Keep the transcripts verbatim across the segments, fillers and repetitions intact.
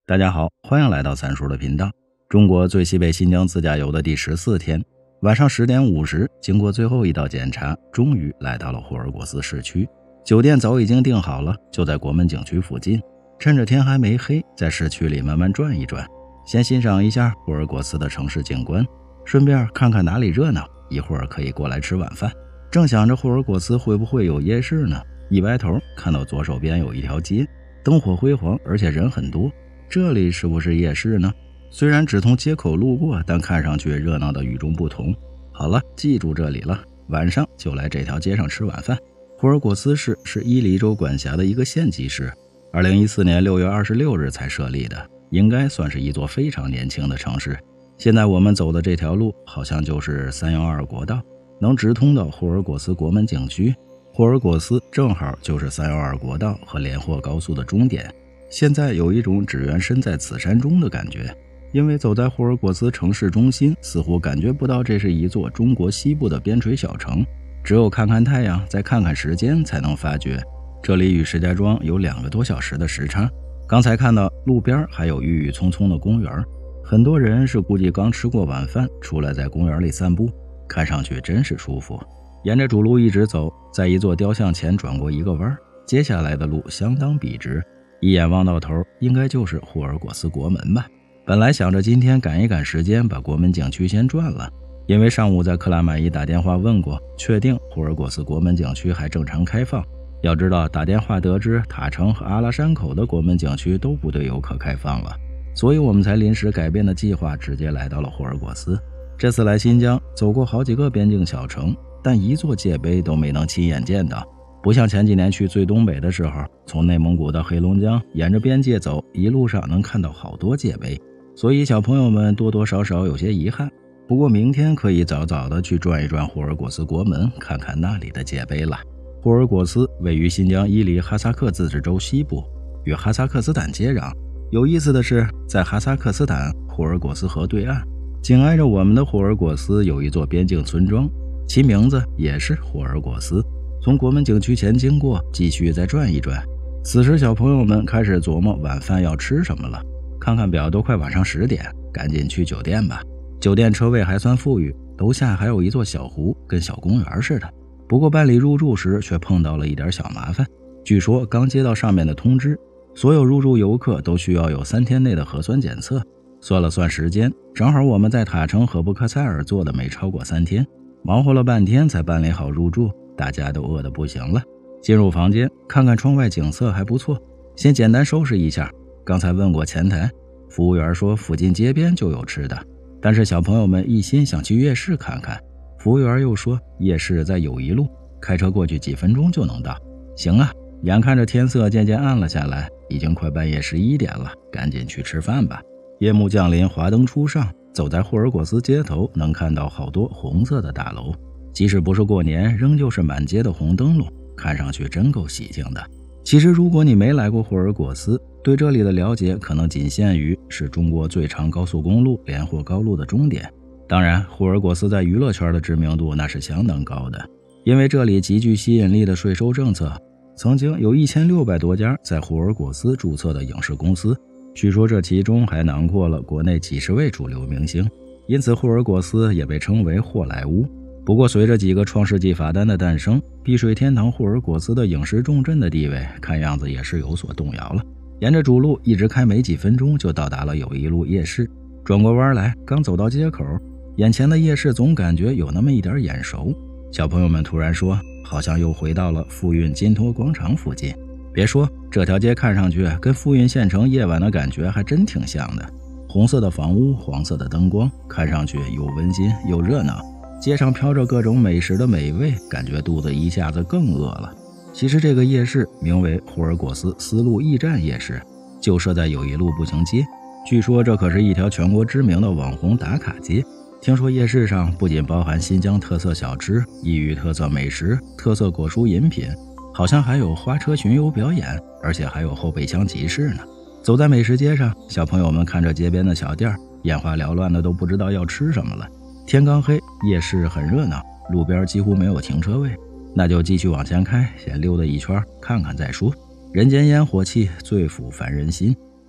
大家好，欢迎来到三叔的频道。中国最西北新疆自驾游的第十四天，晚上十点五十，经过最后一道检查，终于来到了霍尔果斯市区。酒店早已经订好了，就在国门景区附近。趁着天还没黑，在市区里慢慢转一转，先欣赏一下霍尔果斯的城市景观，顺便看看哪里热闹，一会儿可以过来吃晚饭。正想着霍尔果斯会不会有夜市呢，一歪头看到左手边有一条街，灯火辉煌，而且人很多。这里是不是夜市呢？虽然只从街口路过，但看上去热闹的与众不同。好了，记住这里了，晚上就来这条街上吃晚饭。霍尔果斯市是伊犁州管辖的一个县级市，二零一四年六月二十六日才设立的，应该算是一座非常年轻的城市。现在我们走的这条路好像就是三一二国道，能直通到霍尔果斯国门景区。霍尔果斯正好就是三一二国道和连霍高速的终点。现在有一种只缘身在此山中的感觉，因为走在霍尔果斯城市中心，似乎感觉不到这是一座中国西部的边陲小城，只有看看太阳，再看看时间，才能发觉这里与石家庄有两个多小时的时差。刚才看到路边还有郁郁葱葱的公园，很多人是估计刚吃过晚饭，出来在公园里散步，看上去真是舒服。沿着主路一直走，在一座雕像前转过一个弯，接下来的路相当笔直，一眼望到头，应该就是霍尔果斯国门吧。本来想着今天赶一赶时间，把国门景区先转了，因为上午在克拉玛依打电话问过，确定霍尔果斯国门景区还正常开放。要知道打电话得知塔城和阿拉山口的国门景区都不对游客开放了，所以我们才临时改变的计划，直接来到了霍尔果斯。这次来新疆走过好几个边境小城，但一座界碑都没能亲眼见到。不像前几年去最东北的时候，从内蒙古到黑龙江，沿着边界走，一路上能看到好多界碑，所以小朋友们多多少少有些遗憾。不过明天可以早早的去转一转霍尔果斯国门，看看那里的界碑了。霍尔果斯位于新疆伊犁哈萨克自治州西部，与哈萨克斯坦接壤。有意思的是，在哈萨克斯坦霍尔果斯河对岸，紧挨着我们的霍尔果斯有一座边境村庄，其名字也是霍尔果斯。从国门景区前经过，继续再转一转。此时小朋友们开始琢磨晚饭要吃什么了，看看表都快晚上十点，赶紧去酒店吧。酒店车位还算富裕，楼下还有一座小湖，跟小公园似的。不过办理入住时却碰到了一点小麻烦，据说刚接到上面的通知，所有入住游客都需要有三天内的核酸检测。算了算时间，正好我们在塔城和布克塞尔做的没超过三天，忙活了半天才办理好入住，大家都饿得不行了。进入房间看看窗外景色还不错，先简单收拾一下。刚才问过前台，服务员说附近街边就有吃的，但是小朋友们一心想去夜市看看，服务员又说夜市在友谊路，开车过去几分钟就能到。行啊，眼看着天色渐渐暗了下来，已经快半夜十一点了，赶紧去吃饭吧。夜幕降临，华灯初上，走在霍尔果斯街头，能看到好多红色的大楼，即使不是过年，仍旧是满街的红灯笼，看上去真够喜庆的。其实如果你没来过霍尔果斯，对这里的了解可能仅限于是中国最长高速公路连霍高路的终点。当然，霍尔果斯在娱乐圈的知名度那是相当高的，因为这里极具吸引力的税收政策，曾经有一千六百多家在霍尔果斯注册的影视公司，据说这其中还囊括了国内几十位主流明星，因此霍尔果斯也被称为霍莱坞。不过随着几个创世纪法丹的诞生，避税天堂霍尔果斯的影视重镇的地位看样子也是有所动摇了。沿着主路一直开没几分钟就到达了友谊路夜市，转过弯来刚走到街口，眼前的夜市总感觉有那么一点眼熟。小朋友们突然说好像又回到了富蕴金托广场附近。别说，这条街看上去跟富蕴县城夜晚的感觉还真挺像的，红色的房屋，黄色的灯光，看上去又温馨又热闹。街上飘着各种美食的美味，感觉肚子一下子更饿了。其实这个夜市名为霍尔果斯丝路驿站夜市，就设在友谊路步行街。据说这可是一条全国知名的网红打卡街。听说夜市上不仅包含新疆特色小吃、异域特色美食、特色果蔬饮品，好像还有花车巡游表演，而且还有后备箱集市呢。走在美食街上，小朋友们看着街边的小店，眼花缭乱的都不知道要吃什么了。天刚黑，夜市很热闹，路边几乎没有停车位，那就继续往前开，先溜达一圈看看再说。人间烟火气最抚凡人心。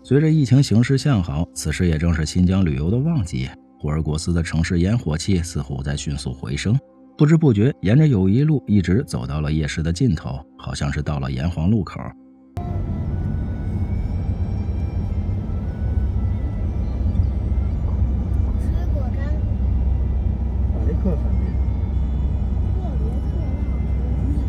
随着疫情形势向好，此时也正是新疆旅游的旺季，霍尔果斯的城市烟火气似乎在迅速回升。不知不觉，沿着友谊路一直走到了夜市的尽头，好像是到了炎黄路口。 水果干， 马利克饭店。 特别特辣。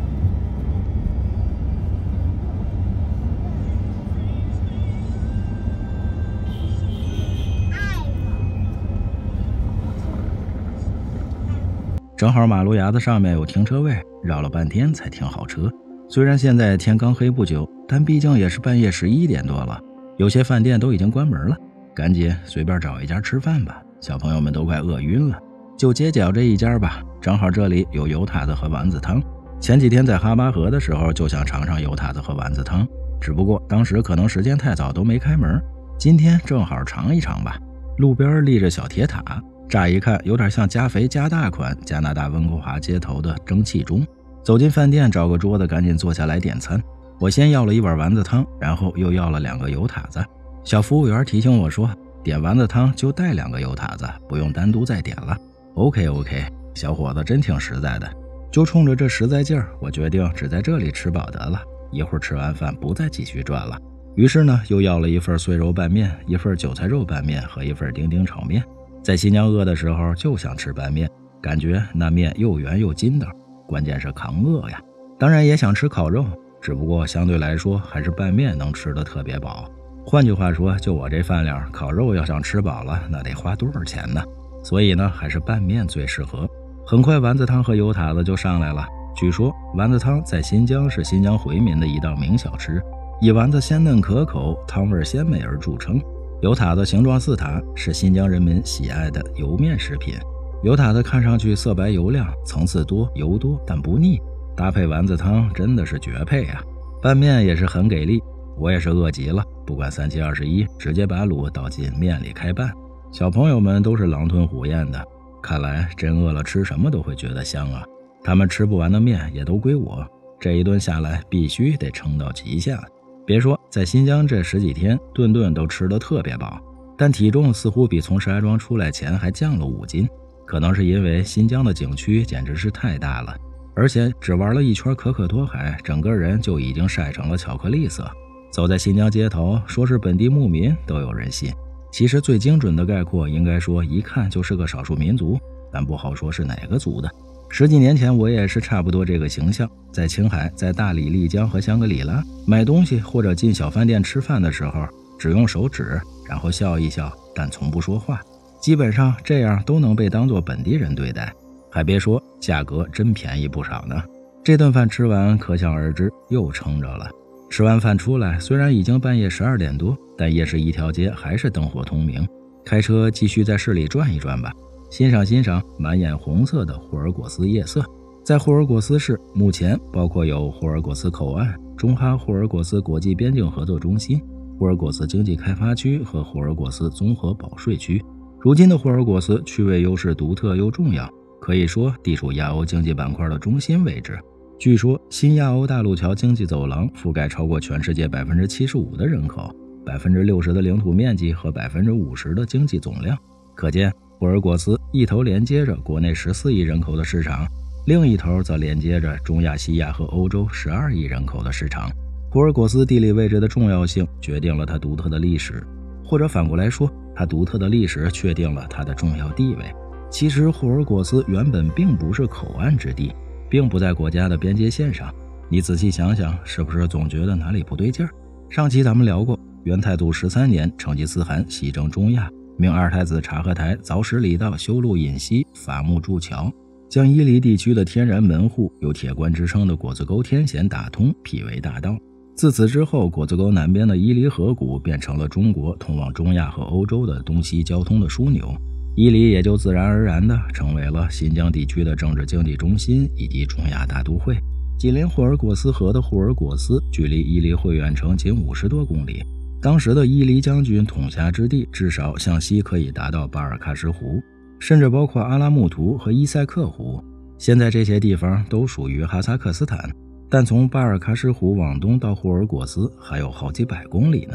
正好马路牙子上面有停车位，绕了半天才停好车。虽然现在天刚黑不久，但毕竟也是半夜十一点多了，有些饭店都已经关门了，赶紧随便找一家吃饭吧。小朋友们都快饿晕了，就街角这一家吧，正好这里有油塔子和丸子汤。前几天在哈巴河的时候就想尝尝油塔子和丸子汤，只不过当时可能时间太早都没开门，今天正好尝一尝吧。路边立着小铁塔，乍一看有点像加肥加大款加拿大温哥华街头的蒸汽钟。走进饭店，找个桌子赶紧坐下来点餐。我先要了一碗丸子汤，然后又要了两个油塔子。小服务员提醒我说，点丸子汤就带两个油塔子，不用单独再点了。 OK OK， 小伙子真挺实在的。就冲着这实在劲儿，我决定只在这里吃饱得了，一会儿吃完饭不再继续转了。于是呢，又要了一份碎肉拌面，一份韭菜肉拌面和一份丁丁炒面。在新疆饿的时候就想吃拌面，感觉那面又圆又筋道，关键是扛饿呀。当然也想吃烤肉，只不过相对来说还是拌面能吃得特别饱。换句话说，就我这饭量，烤肉要想吃饱了，那得花多少钱呢？所以呢，还是拌面最适合。很快丸子汤和油塔子就上来了。据说丸子汤在新疆是新疆回民的一道名小吃，以丸子鲜嫩可口、汤味鲜美而著称。油塔子形状似塔，是新疆人民喜爱的油面食品。油塔子看上去色白油亮，层次多，油多但不腻，搭配丸子汤真的是绝配啊！拌面也是很给力，我也是饿极了，不管三七二十一，直接把卤倒进面里开拌。小朋友们都是狼吞虎咽的，看来真饿了吃什么都会觉得香啊。他们吃不完的面也都归我，这一顿下来必须得撑到极限。别说在新疆这十几天顿顿都吃得特别饱，但体重似乎比从石家庄出来前还降了五斤，可能是因为新疆的景区简直是太大了，而且只玩了一圈可可托海，整个人就已经晒成了巧克力色。走在新疆街头，说是本地牧民都有人信，其实最精准的概括应该说一看就是个少数民族，但不好说是哪个族的。十几年前我也是差不多这个形象，在青海、在大理、丽江和香格里拉买东西或者进小饭店吃饭的时候，只用手指，然后笑一笑，但从不说话，基本上这样都能被当作本地人对待。还别说，价格真便宜不少呢。这顿饭吃完，可想而知又撑着了。吃完饭出来，虽然已经半夜十二点多，但夜市一条街还是灯火通明。开车继续在市里转一转吧，欣赏欣赏满眼红色的霍尔果斯夜色。在霍尔果斯市，目前包括有霍尔果斯口岸、中哈霍尔果斯国际边境合作中心、霍尔果斯经济开发区和霍尔果斯综合保税区。如今的霍尔果斯区位优势独特又重要，可以说地处亚欧经济板块的中心位置。据说新亚欧大陆桥经济走廊覆盖超过全世界 百分之七十五 的人口， 百分之六十 的领土面积和 百分之五十 的经济总量。可见霍尔果斯一头连接着国内十四亿人口的市场，另一头则连接着中亚西亚和欧洲十二亿人口的市场。霍尔果斯地理位置的重要性决定了它独特的历史，或者反过来说，它独特的历史确定了它的重要地位。其实霍尔果斯原本并不是口岸之地，并不在国家的边界线上。你仔细想想，是不是总觉得哪里不对劲儿？上期咱们聊过，元太祖十三年，成吉思汗西征中亚，命二太子察合台凿石里道，修路引溪，伐木筑桥，将伊犁地区的天然门户有铁关之称的果子沟天险打通，辟为大道。自此之后，果子沟南边的伊犁河谷变成了中国通往中亚和欧洲的东西交通的枢纽，伊犁也就自然而然地成为了新疆地区的政治经济中心以及中亚大都会。紧邻霍尔果斯河的霍尔果斯距离伊犁会远城仅五十多公里，当时的伊犁将军统辖之地至少向西可以达到巴尔喀什湖，甚至包括阿拉木图和伊塞克湖。现在这些地方都属于哈萨克斯坦，但从巴尔喀什湖往东到霍尔果斯还有好几百公里呢。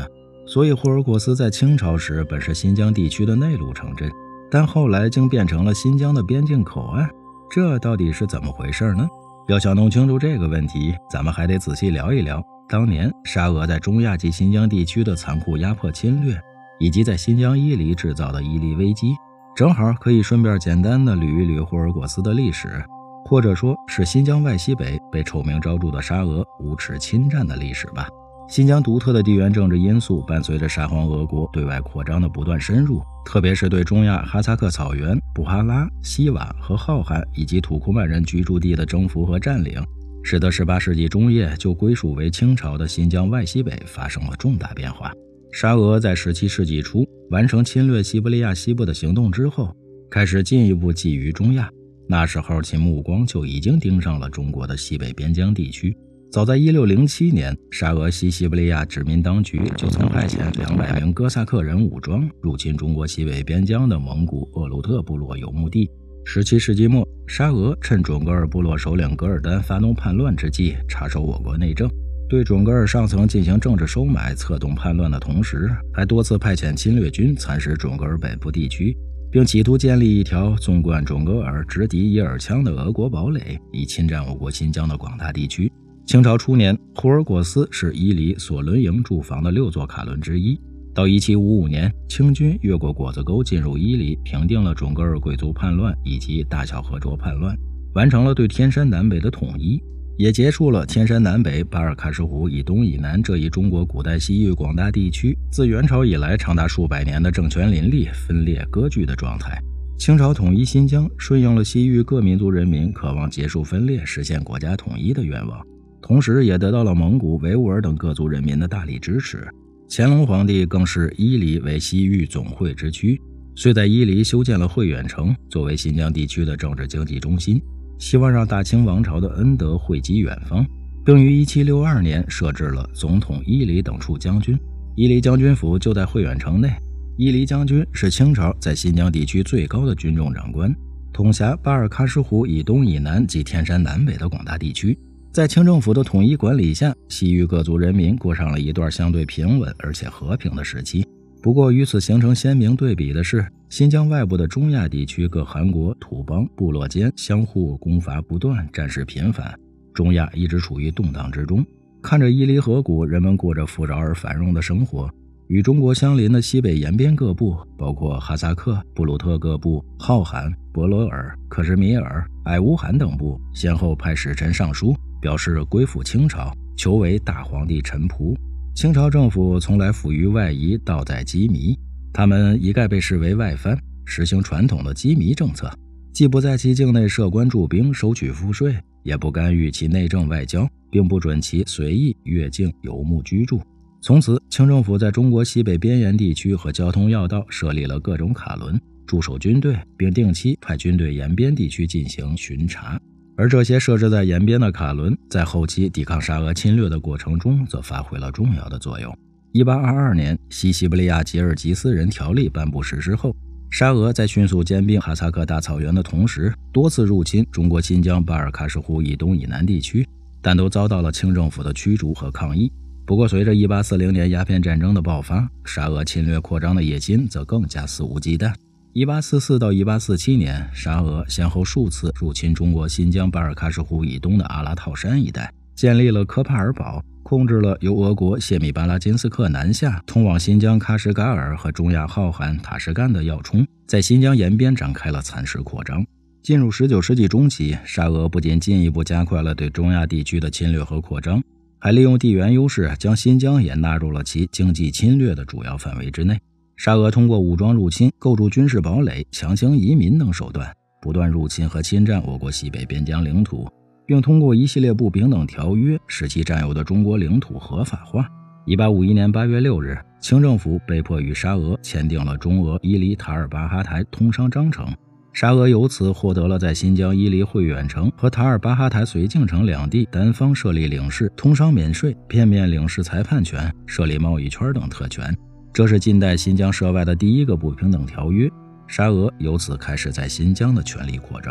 所以霍尔果斯在清朝时本是新疆地区的内陆城镇，但后来竟变成了新疆的边境口岸，这到底是怎么回事呢？要想弄清楚这个问题，咱们还得仔细聊一聊当年沙俄在中亚及新疆地区的残酷压迫侵略，以及在新疆伊犁制造的伊犁危机。正好可以顺便简单的捋一捋霍尔果斯的历史，或者说是新疆外西北被臭名昭著的沙俄无耻侵占的历史吧。新疆独特的地缘政治因素伴随着沙皇俄国对外扩张的不断深入，特别是对中亚哈萨克草原、布哈拉、西瓦和浩瀚以及土库曼人居住地的征服和占领，使得十八世纪中叶就归属为清朝的新疆外西北发生了重大变化。沙俄在十七世纪初完成侵略西伯利亚西部的行动之后，开始进一步觊觎中亚。那时候其目光就已经盯上了中国的西北边疆地区。早在一六零七年，沙俄西西伯利亚殖民当局就曾派遣两百名哥萨克人武装入侵中国西北边疆的蒙古鄂鲁特部落游牧地。十七世纪末，沙俄趁准噶尔部落首领噶尔丹发动叛乱之际，插手我国内政，对准噶尔上层进行政治收买，策动叛乱的同时，还多次派遣侵略军蚕食准噶尔北部地区，并企图建立一条纵贯准噶尔、直抵伊尔羌的俄国堡垒，以侵占我国新疆的广大地区。清朝初年，霍尔果斯是伊犁索伦营驻防的六座卡伦之一。到一七五五年，清军越过果子沟进入伊犁，平定了准噶尔贵族叛乱以及大小和卓叛乱，完成了对天山南北的统一，也结束了天山南北、巴尔喀什湖以东以南这一中国古代西域广大地区自元朝以来长达数百年的政权林立、分裂割据的状态。清朝统一新疆，顺应了西域各民族人民渴望结束分裂、实现国家统一的愿望，同时也得到了蒙古、维吾尔等各族人民的大力支持。乾隆皇帝更视伊犁为西域总会之区，遂在伊犁修建了会远城，作为新疆地区的政治经济中心，希望让大清王朝的恩德惠及远方，并于一七六二年设置了总统伊犁等处将军。伊犁将军府就在会远城内。伊犁将军是清朝在新疆地区最高的军政长官，统辖巴尔喀什湖以东以南及天山南北的广大地区。在清政府的统一管理下，西域各族人民过上了一段相对平稳而且和平的时期。不过与此形成鲜明对比的是，新疆外部的中亚地区各汗国、土邦、部落间相互攻伐不断，战事频繁，中亚一直处于动荡之中。看着伊犁河谷，人们过着富饶而繁荣的生活。与中国相邻的西北沿边各部，包括哈萨克、布鲁特各部、浩罕、博罗尔、克什米尔、矮乌罕等部，先后派使臣上书，表示归附清朝，求为大皇帝臣仆。清朝政府从来富于外夷，道在羁縻，他们一概被视为外藩，实行传统的羁縻政策，既不在其境内设官驻兵收取赋税，也不干预其内政外交，并不准其随意越境游牧居住。从此，清政府在中国西北边沿地区和交通要道设立了各种卡伦，驻守军队，并定期派军队沿边地区进行巡查。而这些设置在沿边的卡伦，在后期抵抗沙俄侵略的过程中，则发挥了重要的作用。一八二二年，西西伯利亚吉尔吉斯人条例颁布实施后，沙俄在迅速兼并哈萨克大草原的同时，多次入侵中国新疆巴尔喀什湖以东以南地区，但都遭到了清政府的驱逐和抗议。不过随着一八四零年鸦片战争的爆发，沙俄侵略扩张的野心则更加肆无忌惮。一八四四到一八四七年，沙俄先后数次入侵中国新疆巴尔喀什湖以东的阿拉套山一带，建立了科帕尔堡，控制了由俄国谢米巴拉金斯克南下通往新疆喀什噶尔和中亚浩罕、塔什干的要冲，在新疆沿边展开了蚕食扩张。进入十九世纪中期，沙俄不仅进一步加快了对中亚地区的侵略和扩张，还利用地缘优势将新疆也纳入了其经济侵略的主要范围之内。沙俄通过武装入侵、构筑军事堡垒、强行移民等手段，不断入侵和侵占我国西北边疆领土，并通过一系列不平等条约使其占有的中国领土合法化。一八五一年八月六日，清政府被迫与沙俄签订了中俄伊犁塔尔巴哈台通商章程，沙俄由此获得了在新疆伊犁会远城和塔尔巴哈台绥靖城两地单方设立领事、通商免税、片面领事裁判权、设立贸易圈等特权。这是近代新疆涉外的第一个不平等条约，沙俄由此开始在新疆的权力扩张。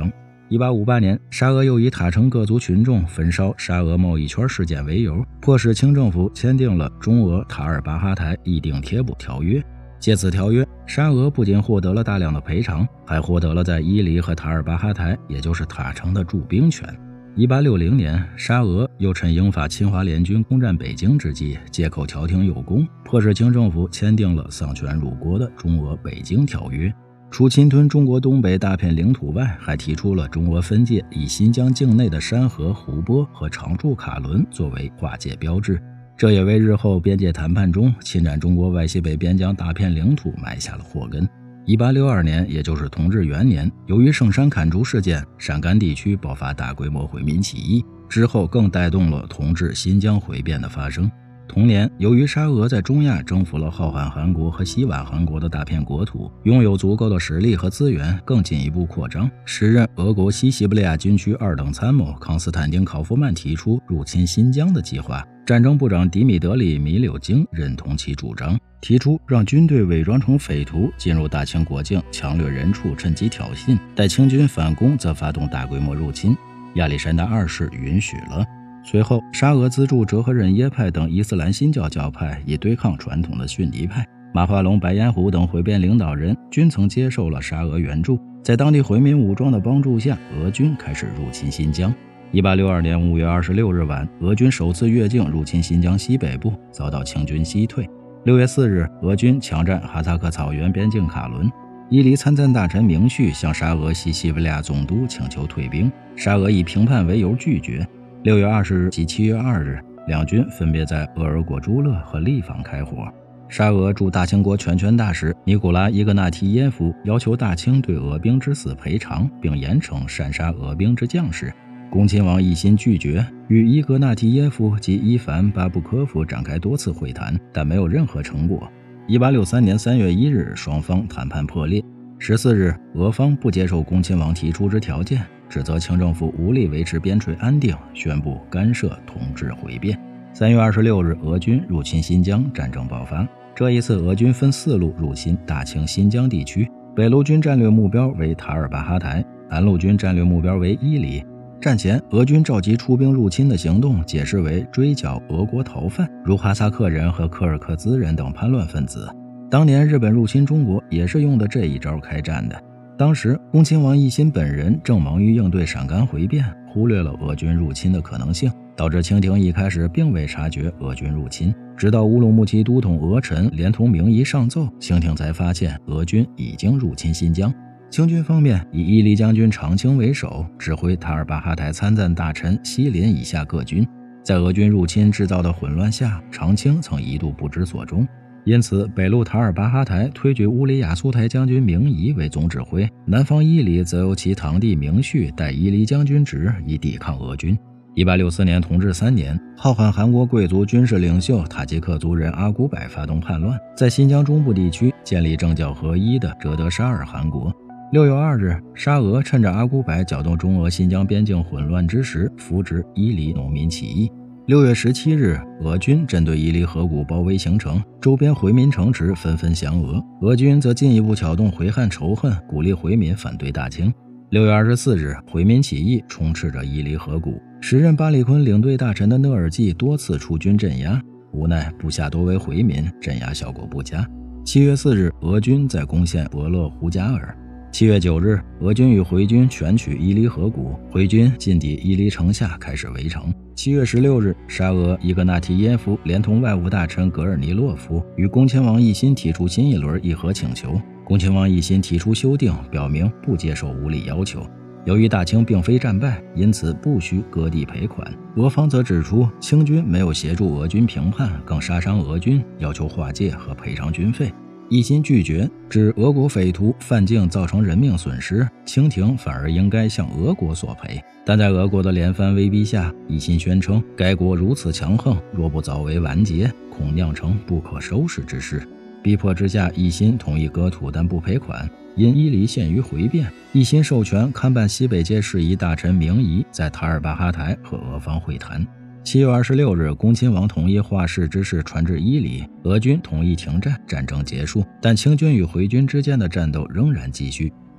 一八五八年，沙俄又以塔城各族群众焚烧沙俄贸易圈事件为由，迫使清政府签订了中俄塔尔巴哈台议定贴补条约。借此条约，沙俄不仅获得了大量的赔偿，还获得了在伊犁和塔尔巴哈台，也就是塔城的驻兵权。一八六零年，沙俄又趁英法侵华联军攻占北京之际，借口调停有功，迫使清政府签订了丧权辱国的中俄北京条约。除侵吞中国东北大片领土外，还提出了中俄分界以新疆境内的山河、湖泊和常驻卡伦作为划界标志，这也为日后边界谈判中侵占中国外西北边疆大片领土埋下了祸根。一八六二年，也就是同治元年，由于圣山砍竹事件，陕甘地区爆发大规模回民起义，之后更带动了同治新疆回变的发生。同年，由于沙俄在中亚征服了浩瀚韩国和西宛韩国的大片国土，拥有足够的实力和资源，更进一步扩张。时任俄国西西伯利亚军区二等参谋康斯坦丁·考夫曼提出入侵新疆的计划，战争部长迪米德里·米柳京认同其主张，提出让军队伪装成匪徒进入大清国境，强掠人畜，趁机挑衅，待清军反攻则发动大规模入侵。亚历山大二世允许了。随后，沙俄资助哲赫忍耶派等伊斯兰新教教派，以对抗传统的逊尼派。马化龙、白彦虎等回变领导人均曾接受了沙俄援助，在当地回民武装的帮助下，俄军开始入侵新疆。一八六二年五月二十六日晚，俄军首次越境入侵新疆西北部，遭到清军击退。六月四日，俄军强占哈萨克草原边境卡伦。伊犁参赞大臣明旭向沙俄西西伯利亚总督请求退兵，沙俄以平叛为由拒绝。六月二十日及七月二日，两军分别在鄂尔果朱勒和利坊开火。沙俄驻大清国全权大使尼古拉·伊格纳提耶夫要求大清对俄兵之死赔偿，并严惩擅杀俄兵之将士。恭亲王一心拒绝，与伊格纳提耶夫及伊凡·巴布科夫展开多次会谈，但没有任何成果。一八六三年三月一日，双方谈判破裂。十四日，俄方不接受恭亲王提出之条件，指责清政府无力维持边陲安定，宣布干涉统治回变。三月二十六日，俄军入侵新疆，战争爆发。这一次，俄军分四路入侵大清新疆地区，北路军战略目标为塔尔巴哈台，南路军战略目标为伊犁。战前，俄军召集出兵入侵的行动解释为追剿俄国逃犯，如哈萨克人和柯尔克孜人等叛乱分子。当年日本入侵中国也是用的这一招开战的。当时恭亲王奕欣本人正忙于应对陕甘回变，忽略了俄军入侵的可能性，导致清廷一开始并未察觉俄军入侵，直到乌鲁木齐都统额陈连同明夷上奏，清廷才发现俄军已经入侵新疆。清军方面以伊犁将军长青为首，指挥塔尔巴哈台参赞大臣西林以下各军。在俄军入侵制造的混乱下，长青曾一度不知所终。因此，北路塔尔巴哈台推举乌里雅苏台将军明夷为总指挥，南方伊犁则由其堂弟明旭代伊犁将军职，以抵抗俄军。一八六四年同治三年，浩瀚韩国贵族军事领袖塔吉克族人阿古柏发动叛乱，在新疆中部地区建立政教合一的哲德沙尔汗国。六月二日，沙俄趁着阿古柏搅动中俄新疆边境混乱之时，扶植伊犁农民起义。六月十七日，俄军针对伊犁河谷包围行城，周边回民城池纷纷降俄，俄军则进一步挑动回汉仇恨，鼓励回民反对大清。六月二十四日，回民起义充斥着伊犁河谷，时任巴里坤领队大臣的讷尔济多次出军镇压，无奈部下多为回民，镇压效果不佳。七月四日，俄军在攻陷伯勒胡加尔。七月九日，俄军与回军全取伊犁河谷，回军进抵伊犁城下，开始围城。七月十六日，沙俄伊格纳提耶夫连同外务大臣格尔尼洛夫与恭亲王奕欣提出新一轮议和请求。恭亲王奕欣提出修订，表明不接受无理要求。由于大清并非战败，因此不需割地赔款。俄方则指出，清军没有协助俄军平叛，更杀伤俄军，要求划界和赔偿军费。奕欣拒绝，指俄国匪徒犯境造成人命损失，清廷反而应该向俄国索赔。但在俄国的连番威逼下，奕欣宣称该国如此强横，若不早为完结，恐酿成不可收拾之事。逼迫之下，奕欣同意割土但不赔款。因伊犁陷于回变，奕欣授权看办西北界事宜大臣明夷在塔尔巴哈台和俄方会谈。七月二十六日，恭亲王同意华氏之事传至伊犁，俄军同意停战，战争结束，但清军与回军之间的战斗仍然继续。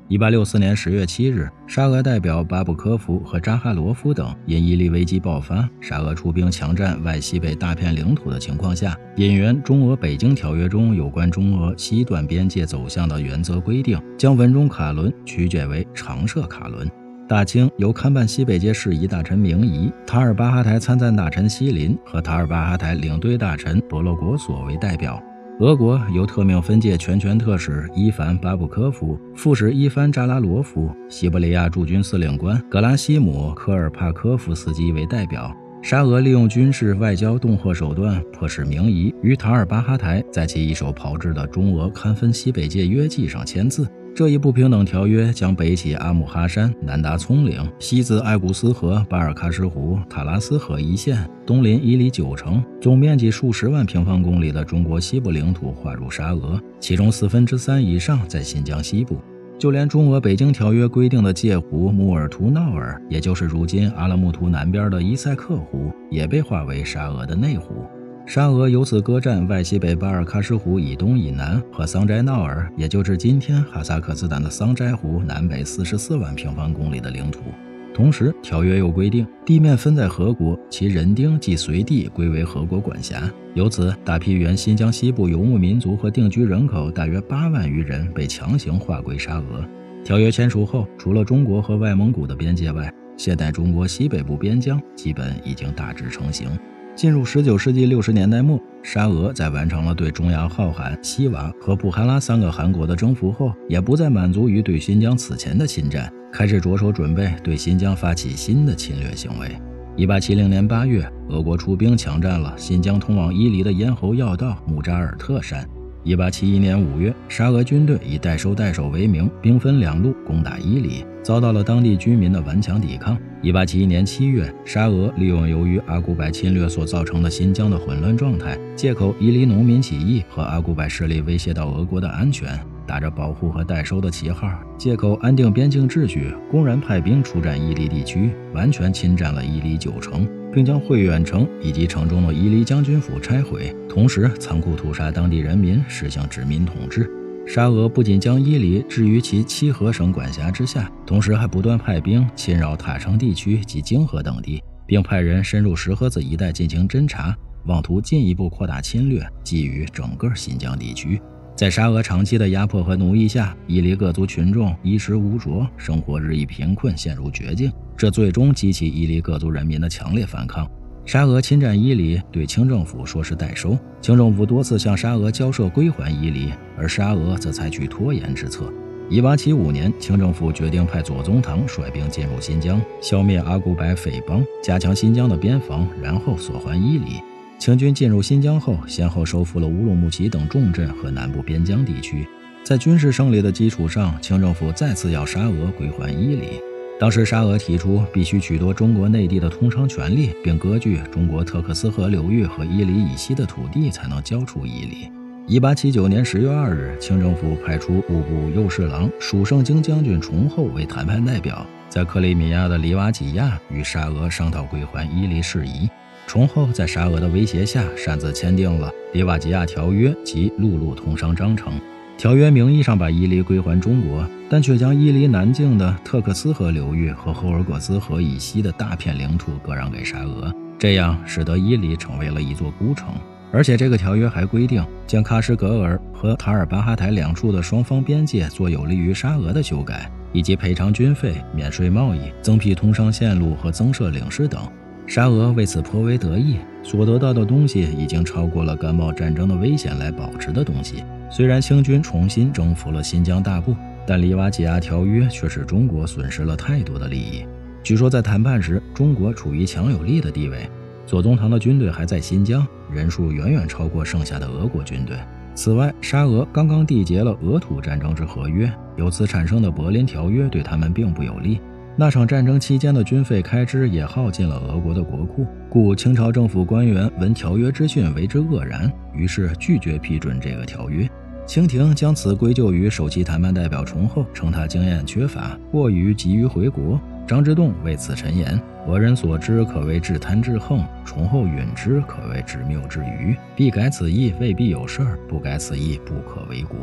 一八六四年十月七日，沙俄代表巴布科夫和扎哈罗夫等因伊犁危机爆发，沙俄出兵强占外西北大片领土的情况下，引援《中俄北京条约》中有关中俄西段边界走向的原则规定，将文中卡伦曲解为常设卡伦。大清由看办西北界事宜大臣明仪、塔尔巴哈台参赞大臣锡林和塔尔巴哈台领队大臣博洛国索为代表。俄国由特命分界全权特使伊凡·巴布科夫、副使伊凡·扎拉罗夫、西伯利亚驻军司令官格拉西姆·科尔帕科夫斯基为代表。沙俄利用军事、外交恫吓手段，迫使明仪与塔尔巴哈台在其一手炮制的中俄勘分西北界约记上签字。这一不平等条约将北起阿姆哈山，南达葱岭，西自爱古斯河、巴尔喀什湖、塔拉斯河一线，东临伊犁九城，总面积数十万平方公里的中国西部领土划入沙俄，其中四分之三以上在新疆西部。就连中俄北京条约规定的界湖穆尔图闹尔，也就是如今阿拉木图南边的伊塞克湖，也被划为沙俄的内湖。沙俄由此割占外西北巴尔喀什湖以东以南和桑斋闹尔，也就是今天哈萨克斯坦的桑斋湖南北四十四万平方公里的领土。同时，条约又规定，地面分在俄国，其人丁即随地归为俄国管辖。由此，大批原新疆西部游牧民族和定居人口大约八万余人被强行划归沙俄。条约签署后，除了中国和外蒙古的边界外，现代中国西北部边疆基本已经大致成型。进入十九世纪六十年代末，沙俄在完成了对中亚浩罕、西瓦和布哈拉三个汗国的征服后，也不再满足于对新疆此前的侵占，开始着手准备对新疆发起新的侵略行为。一八七零年八月，俄国出兵强占了新疆通往伊犁的咽喉要道木扎尔特山。一八七一年五月，沙俄军队以代收代守为名，兵分两路攻打伊犁，遭到了当地居民的顽强抵抗。一八七一年七月，沙俄利用由于阿古柏侵略所造成的新疆的混乱状态，借口伊犁农民起义和阿古柏势力威胁到俄国的安全，打着保护和代收的旗号，借口安定边境秩序，公然派兵出战伊犁地区，完全侵占了伊犁九城，并将会远城以及城中的伊犁将军府拆毁，同时残酷屠杀当地人民，实行殖民统治。沙俄不仅将伊犁置于其七河省管辖之下，同时还不断派兵侵扰塔城地区及泾河等地，并派人深入石河子一带进行侦察，妄图进一步扩大侵略，觊觎整个新疆地区。在沙俄长期的压迫和奴役下，伊犁各族群众衣食无着，生活日益贫困，陷入绝境，这最终激起伊犁各族人民的强烈反抗。沙俄侵占伊犁，对清政府说是代收，清政府多次向沙俄交涉归还伊犁，而沙俄则采取拖延之策。一八七五年，清政府决定派左宗棠率兵进入新疆，消灭阿古柏匪帮，加强新疆的边防，然后索还伊犁。清军进入新疆后，先后收复了乌鲁木齐等重镇和南部边疆地区。在军事胜利的基础上，清政府再次要沙俄归还伊犁。当时沙俄提出必须取夺中国内地的通商权利，并割据中国特克斯河流域和伊犁以西的土地，才能交出伊犁。一八七九年十月二日，清政府派出务部右侍郎蜀圣经将军崇厚为谈判代表，在克里米亚的里瓦几亚与沙俄商讨归还伊犁事宜。崇厚在沙俄的威胁下，擅自签订了里瓦吉亚条约及陆路通商章程。条约名义上把伊犁归还中国，但却将伊犁南境的特克斯河流域和霍尔果斯河以西的大片领土割让给沙俄，这样使得伊犁成为了一座孤城。而且这个条约还规定，将喀什噶尔和塔尔巴哈台两处的双方边界做有利于沙俄的修改，以及赔偿军费、免税贸易、增辟通商线路和增设领事等。沙俄为此颇为得意，所得到的东西已经超过了甘冒战争的危险来保持的东西。虽然清军重新征服了新疆大部，但里瓦几亚条约却使中国损失了太多的利益。据说在谈判时，中国处于强有力的地位，左宗棠的军队还在新疆，人数远远超过剩下的俄国军队。此外，沙俄刚刚缔结了俄土战争之合约，由此产生的柏林条约对他们并不有利。那场战争期间的军费开支也耗尽了俄国的国库，故清朝政府官员闻条约之讯为之愕然，于是拒绝批准这个条约。清廷将此归咎于首席谈判代表崇厚，称他经验缺乏，过于急于回国。张之洞为此陈言：俄人所知可谓至贪至横，崇厚允之可谓至谬至愚。必改此意未必有事儿，不改此意不可为国。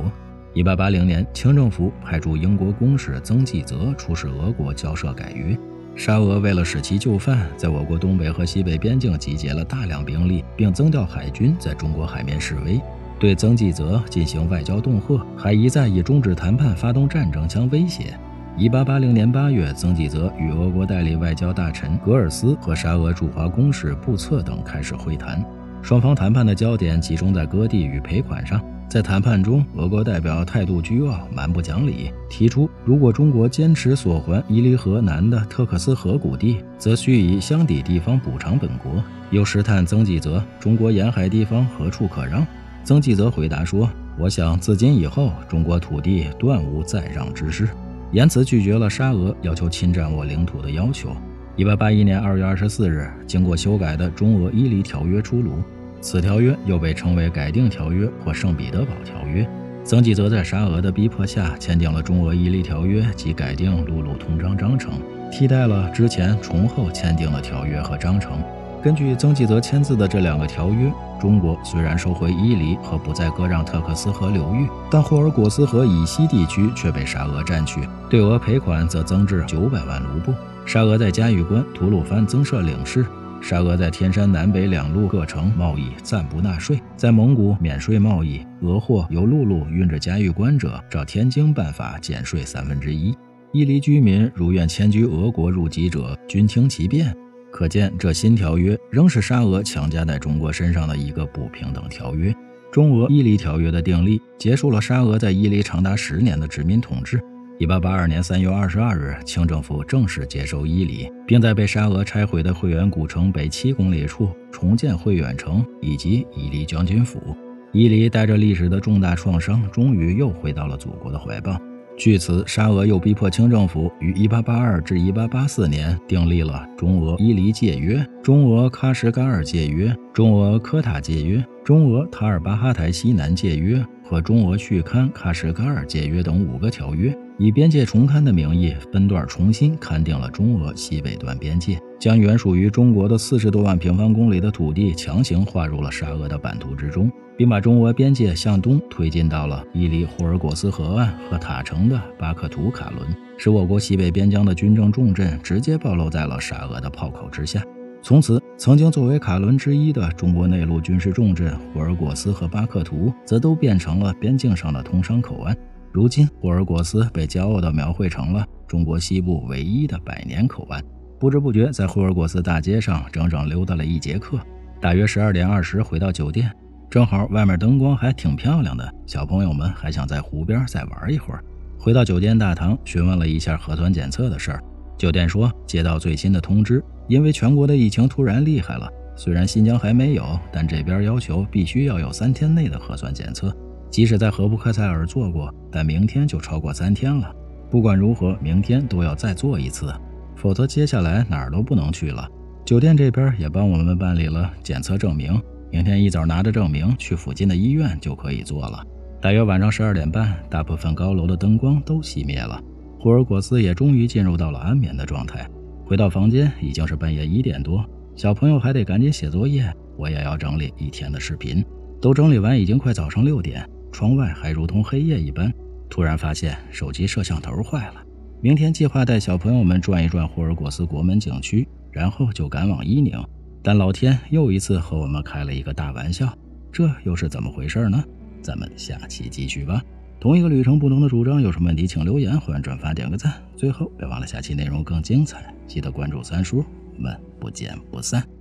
一八八零年，清政府派驻英国公使曾纪泽出使俄国交涉改约。沙俄为了使其就范，在我国东北和西北边境集结了大量兵力，并增调海军在中国海面示威，对曾纪泽进行外交恫吓，还一再以终止谈判、发动战争相威胁。一八八零年八月，曾纪泽与俄国代理外交大臣格尔斯和沙俄驻华公使布策等开始会谈，双方谈判的焦点集中在割地与赔款上。在谈判中，俄国代表态度倨傲，蛮不讲理，提出如果中国坚持索还伊犁河南的特克斯河谷地，则需以相抵地方补偿本国。又试探曾纪泽中国沿海地方何处可让。曾纪泽回答说，我想自今以后中国土地断无再让之事，言辞拒绝了沙俄要求侵占我领土的要求。一八八一年二月二十四日，经过修改的中俄伊犁条约出炉，此条约又被称为改定条约或圣彼得堡条约。曾纪泽在沙俄的逼迫下签订了中俄伊犁条约及改定陆路通章章程，替代了之前重后签订的条约和章程。根据曾纪泽签字的这两个条约，中国虽然收回伊犁和不再割让特克斯河流域，但霍尔果斯河以西地区却被沙俄占据，对俄赔款则增至九百万卢布。沙俄在嘉峪关、吐鲁番增设领事，沙俄在天山南北两路各城贸易暂不纳税，在蒙古免税贸易，俄货由陆路运至嘉峪关者，照天津办法减税三分之一。伊犁居民如愿迁居俄国入籍者，均听其便。可见这新条约仍是沙俄强加在中国身上的一个不平等条约。中俄伊犁条约的订立，结束了沙俄在伊犁长达十年的殖民统治。一八八二年三月二十二日，清政府正式接收伊犁，并在被沙俄拆毁的会远古城北七公里处重建会远城以及伊犁将军府。伊犁带着历史的重大创伤，终于又回到了祖国的怀抱。据此，沙俄又逼迫清政府于一八八二至一八八四年订立了中俄伊犁界约、中俄喀什噶尔界约、中俄科塔界约、中俄塔尔巴哈台西南界约和中俄续勘喀什噶尔界约等五个条约，以边界重勘的名义分段重新勘定了中俄西北段边界，将原属于中国的四十多万平方公里的土地强行划入了沙俄的版图之中，并把中俄边界向东推进到了伊犁霍尔果斯河岸和塔城的巴克图卡伦，使我国西北边疆的军政重镇直接暴露在了沙俄的炮口之下。从此，曾经作为卡伦之一的中国内陆军事重镇霍尔果斯和巴克图，则都变成了边境上的通商口岸。如今，霍尔果斯被骄傲地描绘成了中国西部唯一的百年口岸。不知不觉，在霍尔果斯大街上整整溜达了一节课。大约十二点二十回到酒店，正好外面灯光还挺漂亮的，小朋友们还想在湖边再玩一会儿。回到酒店大堂，询问了一下核酸检测的事儿。酒店说，接到最新的通知，因为全国的疫情突然厉害了，虽然新疆还没有，但这边要求必须要有三天内的核酸检测。即使在荷布克塞尔做过，但明天就超过三天了。不管如何，明天都要再做一次，否则接下来哪儿都不能去了。酒店这边也帮我们办理了检测证明，明天一早拿着证明去附近的医院就可以做了。大约晚上十二点半，大部分高楼的灯光都熄灭了，霍尔果斯也终于进入到了安眠的状态。回到房间已经是半夜一点多，小朋友还得赶紧写作业，我也要整理一天的视频。都整理完已经快早上六点，窗外还如同黑夜一般。突然发现手机摄像头坏了，明天计划带小朋友们转一转霍尔果斯国门景区，然后就赶往伊宁。但老天又一次和我们开了一个大玩笑，这又是怎么回事呢？咱们下期继续吧。同一个旅程不同的主张，有什么问题请留言，欢迎转发点个赞。最后别忘了下期内容更精彩，记得关注三叔，我们不见不散。